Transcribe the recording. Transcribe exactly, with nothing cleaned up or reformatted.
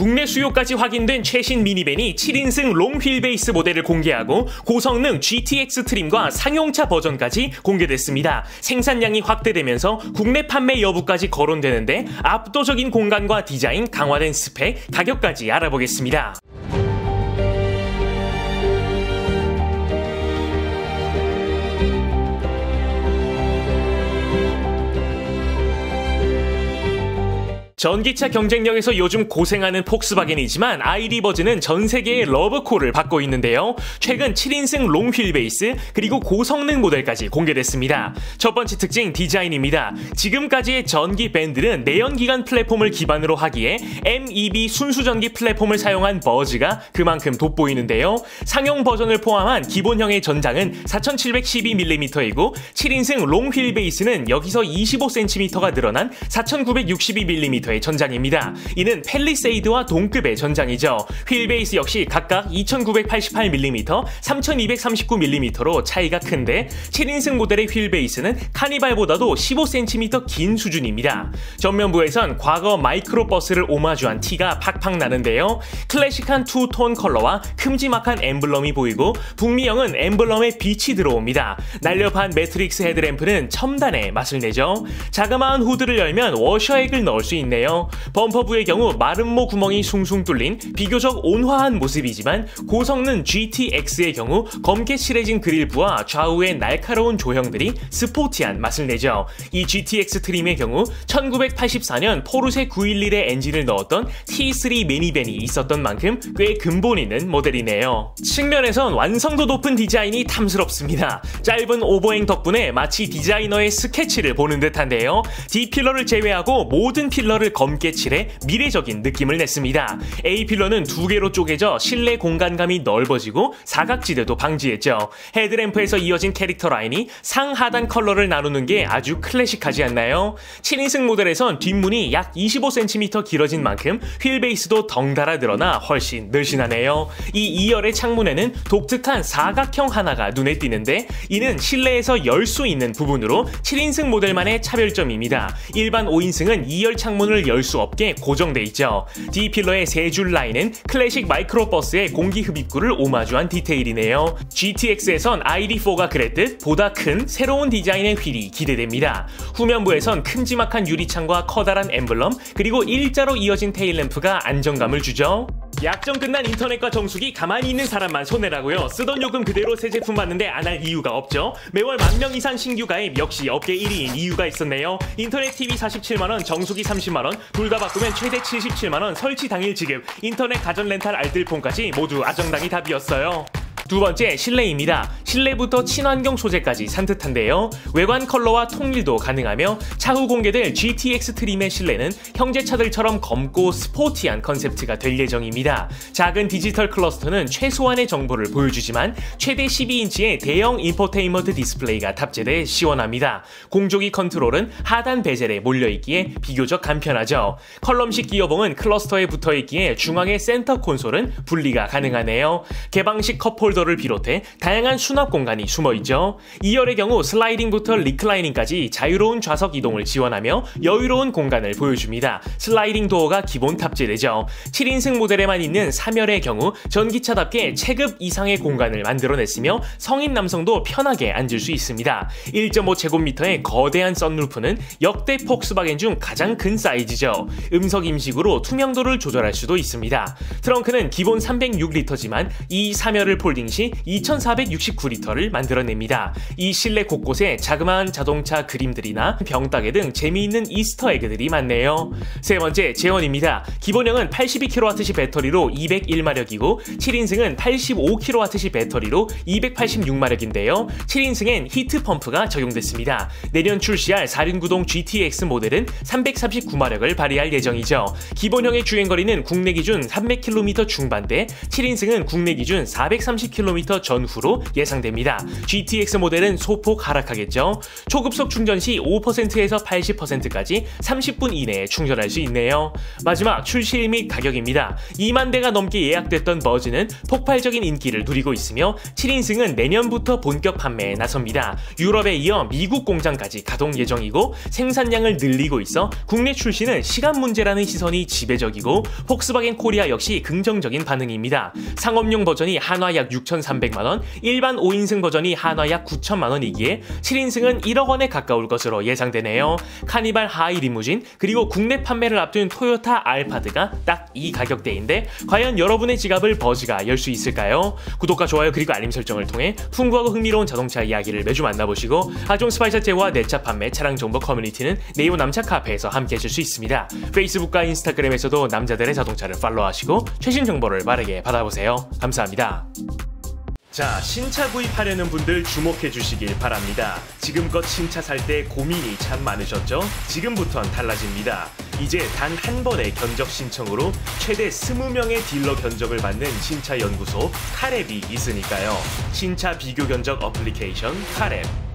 국내 수요까지 확인된 최신 미니밴이 칠 인승 롱 휠베이스 모델을 공개하고 고성능 지티엑스 트림과 상용차 버전까지 공개됐습니다. 생산량이 확대되면서 국내 판매 여부까지 거론되는데 압도적인 공간과 디자인, 강화된 스펙, 가격까지 알아보겠습니다. 전기차 경쟁력에서 요즘 고생하는 폭스바겐이지만 아이디 버즈는 전 세계의 러브콜을 받고 있는데요. 최근 칠 인승 롱 휠베이스 그리고 고성능 모델까지 공개됐습니다. 첫 번째 특징 디자인입니다. 지금까지의 전기 밴드는 내연기관 플랫폼을 기반으로 하기에 엠이비 순수전기 플랫폼을 사용한 버즈가 그만큼 돋보이는데요. 상용 버전을 포함한 기본형의 전장은 사천칠백십이 밀리미터이고 칠 인승 롱 휠베이스는 여기서 이십오 센티미터가 늘어난 사천구백육십이 밀리미터 전장입니다. 이는 팰리세이드와 동급의 전장이죠. 휠베이스 역시 각각 이천구백팔십팔 밀리미터, 삼천이백삼십구 밀리미터로 차이가 큰데 칠 인승 모델의 휠베이스는 카니발보다도 십오 센티미터 긴 수준입니다. 전면부에선 과거 마이크로버스를 오마주한 티가 팍팍 나는데요. 클래식한 투톤 컬러와 큼지막한 엠블럼이 보이고 북미형은 엠블럼에 빛이 들어옵니다. 날렵한 매트릭스 헤드램프는 첨단의 맛을 내죠. 자그마한 후드를 열면 워셔액을 넣을 수 있네요. 범퍼부의 경우 마름모 구멍이 숭숭 뚫린 비교적 온화한 모습이지만 고성능 지티엑스의 경우 검게 칠해진 그릴부와 좌우의 날카로운 조형들이 스포티한 맛을 내죠. 이 지티엑스 트림의 경우 천구백팔십사 년 포르쉐 구백십일의 엔진을 넣었던 티 쓰리 미니밴이 있었던 만큼 꽤 근본 있는 모델이네요. 측면에선 완성도 높은 디자인이 탐스럽습니다. 짧은 오버행 덕분에 마치 디자이너의 스케치를 보는 듯한데요. D필러를 제외하고 모든 필러를 검게 칠해 미래적인 느낌을 냈습니다. A필러는 두 개로 쪼개져 실내 공간감이 넓어지고 사각지대도 방지했죠. 헤드램프에서 이어진 캐릭터 라인이 상하단 컬러를 나누는 게 아주 클래식하지 않나요? 칠 인승 모델에선 뒷문이 약 이십오 센티미터 길어진 만큼 휠베이스도 덩달아 늘어나 훨씬 늘씬하네요. 이 이 열의 창문에는 독특한 사각형 하나가 눈에 띄는데 이는 실내에서 열 수 있는 부분으로 칠 인승 모델만의 차별점입니다. 일반 오 인승은 이 열 창문을 열 수 없게 고정돼 있죠. D필러의 세 줄 라인은 클래식 마이크로버스의 공기 흡입구를 오마주한 디테일이네요. 지티엑스에선 아이디 포가 그랬듯 보다 큰 새로운 디자인의 휠이 기대됩니다. 후면부에선 큼지막한 유리창과 커다란 엠블럼 그리고 일자로 이어진 테일램프가 안정감을 주죠. 약정 끝난 인터넷과 정수기 가만히 있는 사람만 손해라고요. 쓰던 요금 그대로 새 제품 받는데 안 할 이유가 없죠. 매월 만 명 이상 신규 가입 역시 업계 일 위인 이유가 있었네요. 인터넷 티비 사십칠만 원, 정수기 삼십만 원, 둘 다 바꾸면 최대 칠십칠만 원 설치 당일 지급, 인터넷 가전 렌탈 알뜰폰까지 모두 아정당이 답이었어요. 두 번째, 실내입니다. 실내부터 친환경 소재까지 산뜻한데요. 외관 컬러와 통일도 가능하며 차후 공개될 지티엑스 트림의 실내는 형제차들처럼 검고 스포티한 컨셉트가 될 예정입니다. 작은 디지털 클러스터는 최소한의 정보를 보여주지만 최대 십이 인치의 대형 인포테인먼트 디스플레이가 탑재돼 시원합니다. 공조기 컨트롤은 하단 베젤에 몰려있기에 비교적 간편하죠. 컬럼식 기어봉은 클러스터에 붙어있기에 중앙의 센터 콘솔은 분리가 가능하네요. 개방식 컵홀더 를 비롯해 다양한 수납 공간이 숨어있죠. 이 열의 경우 슬라이딩부터 리클라이닝까지 자유로운 좌석 이동을 지원하며 여유로운 공간을 보여줍니다. 슬라이딩 도어가 기본 탑재되죠. 칠 인승 모델에만 있는 삼 열의 경우 전기차답게 체급 이상의 공간을 만들어냈으며 성인 남성도 편하게 앉을 수 있습니다. 일 점 오 제곱미터의 거대한 썬루프는 역대 폭스바겐 중 가장 큰 사이즈죠. 음석 임식으로 투명도를 조절할 수도 있습니다. 트렁크는 기본 삼백육 리터지만 이 삼 열을 폴딩 시 이천사백육십구 리터를 만들어냅니다. 이 실내 곳곳에 자그마한 자동차 그림들이나 병따개 등 재미있는 이스터 에그들이 많네요. 세 번째, 제원입니다. 기본형은 팔십이 킬로와트시 배터리로 이백일 마력이고 칠 인승은 팔십오 킬로와트시 배터리로 이백팔십육 마력인데요. 칠 인승엔 히트 펌프가 적용됐습니다. 내년 출시할 사륜구동 지티엑스 모델은 삼백삼십구 마력을 발휘할 예정이죠. 기본형의 주행거리는 국내 기준 삼백 킬로미터 중반대, 칠 인승은 국내 기준 사백삼십 팔십 킬로미터 전후로 예상됩니다. 지티엑스 모델은 소폭 하락하겠죠. 초급속 충전 시 오 퍼센트에서 팔십 퍼센트까지 삼십 분 이내에 충전할 수 있네요. 마지막 출시일 및 가격입니다. 이만 대가 넘게 예약됐던 버즈는 폭발적인 인기를 누리고 있으며 칠인승은 내년부터 본격 판매에 나섭니다. 유럽에 이어 미국 공장까지 가동 예정이고 생산량을 늘리고 있어 국내 출시는 시간 문제라는 시선이 지배적이고 폭스바겐 코리아 역시 긍정적인 반응입니다. 상업용 버전이 한화 약 육천삼백만 원, 일반 오인승 버전이 한화 약 구천만 원이기에 칠인승은 일억 원에 가까울 것으로 예상되네요. 카니발 하이 리무진 그리고 국내 판매를 앞둔 토요타 알파드가 딱 이 가격대인데 과연 여러분의 지갑을 버즈가 열 수 있을까요? 구독과 좋아요 그리고 알림 설정을 통해 풍부하고 흥미로운 자동차 이야기를 매주 만나보시고 각종 스파이샤제와 내차 판매 차량 정보 커뮤니티는 네이버 남차 카페에서 함께 하실 수 있습니다. 페이스북과 인스타그램에서도 남자들의 자동차를 팔로우하시고 최신 정보를 빠르게 받아보세요. 감사합니다. 자, 신차 구입하려는 분들 주목해 주시길 바랍니다. 지금껏 신차 살 때 고민이 참 많으셨죠? 지금부턴 달라집니다. 이제 단 한 번의 견적 신청으로 최대 이십 명의 딜러 견적을 받는 신차 연구소 카랩이 있으니까요. 신차 비교 견적 어플리케이션 카랩.